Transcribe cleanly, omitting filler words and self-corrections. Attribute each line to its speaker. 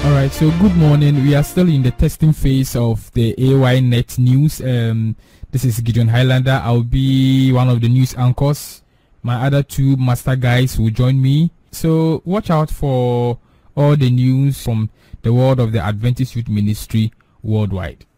Speaker 1: Alright, so good morning. We are still in the testing phase of the AYNet news. This is Gideon Highlander. I'll be one of the news anchors. My other two master guys will join me. So watch out for all the news from the world of the Adventist Youth Ministry worldwide.